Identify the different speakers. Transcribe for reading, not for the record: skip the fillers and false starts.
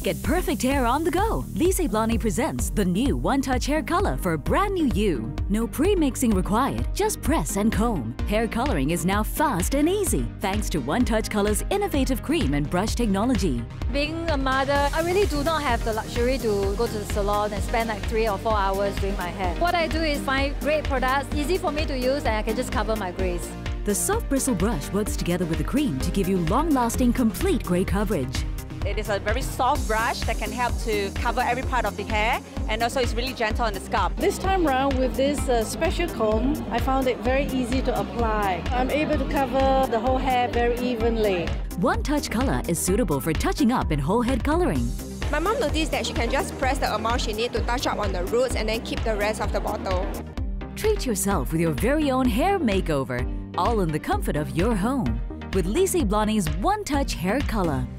Speaker 1: Get perfect hair on the go. Liese Blaune presents the new One-Touch Hair Color for a brand new you. No pre-mixing required, just press and comb. Hair coloring is now fast and easy thanks to One-Touch Color's innovative cream and brush technology.
Speaker 2: Being a mother, I really do not have the luxury to go to the salon and spend like 3 or 4 hours doing my hair. What I do is find great products, easy for me to use, and I can just cover my grays.
Speaker 1: The soft bristle brush works together with the cream to give you long-lasting, complete gray coverage.
Speaker 3: It is a very soft brush that can help to cover every part of the hair, and also it's really gentle on the scalp.
Speaker 4: This time around with this special comb, I found it very easy to apply. I'm able to cover the whole hair very evenly.
Speaker 1: One-Touch Color is suitable for touching up and whole head coloring.
Speaker 5: My mom noticed that she can just press the amount she needs to touch up on the roots and then keep the rest of the bottle.
Speaker 1: Treat yourself with your very own hair makeover, all in the comfort of your home, with Liese Blaune's One-Touch Hair Color.